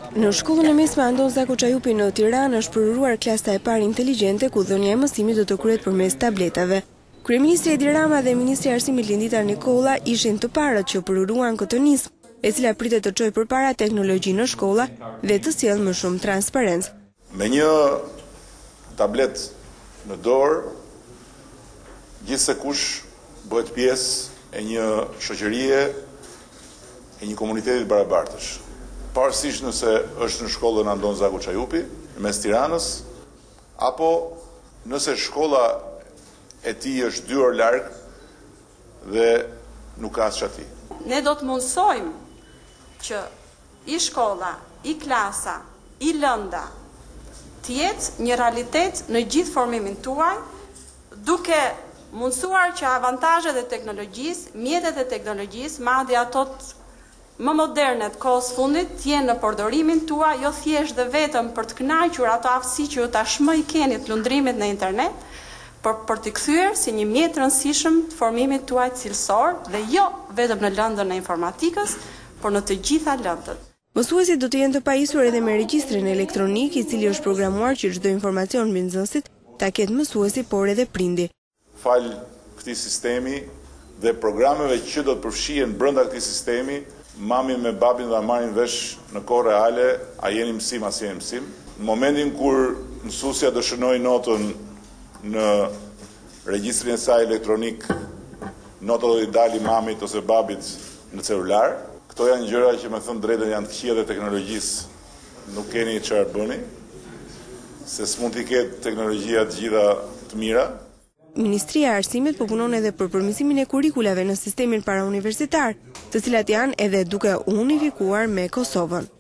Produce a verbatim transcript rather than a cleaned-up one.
Në shkollën e mesme Andon Zaku Çajupi në Tiranë është përuruar klasa e parë inteligjente ku dhënia e mësimit do të kryhet përmes tabletave. Kryeministri Edi Rama dhe Ministri i Arsimit Lindita Nikolla ishin të parët që përuruan këtë nismë, e cila pritet të çojë përpara teknologji në shkolla dhe të sjellë më shumë transparencë. Me një tablet në dorë, gjithsekush bëhet pjesë e një shoqërie, e një komuniteti të barabartësh. Pavarësisht nëse është në shkollën Andon Zaku Çajupi, mes Tiranës, apo nëse shkolla e tij është dy orë larg dhe nuk ka as çati. Ne do të mundsojmë që i shkolla, i klasa, i lënda të jetë një realitet në gjithë formimin tuaj, duke mundësuar që avantazhet e teknologjisë, mjetet e teknologjisë, madje ato më moderne të kohës fundit, të jenë në përdorimin tuaj, jo thjesht dhe vetëm për të kënaqur ato aftësi që ju tashmë i keni të lundrimit në internet, por për të kthyer si një mjet rëndësishëm të formimit tuaj cilësor dhe jo vetëm në lëndën e informatikës, por në të gjitha lëndët. Mësuesit do të jenë të pajisur edhe me regjistrin elektronik, i cili është programuar që çdo informacion mbi nxënësit ta ketë mësuesi, por edhe prindi. Fal këtij sistemi dhe programeve që do të përfshihen brenda këtij sistemi, mami me babin dhe marrin vesh në kohë reale, a jeni mësim, as jeni mësim. Në momentin kur mësuesja do shënoj notën në regjistrin e saj elektronik, nota do t'i dali mamit ose babit në celular. Këto janë gjëra që me thënë drejtën janë të këqija dhe teknologjisë. Nuk keni çfarë bëni, se s'mund t'i ketë teknologjia të gjitha të mira. Ministria e Arsimit po punon edhe për përmirësimin e kurikulave në sistemin parauniversitar, të cilat janë edhe duke unifikuar me Kosovën.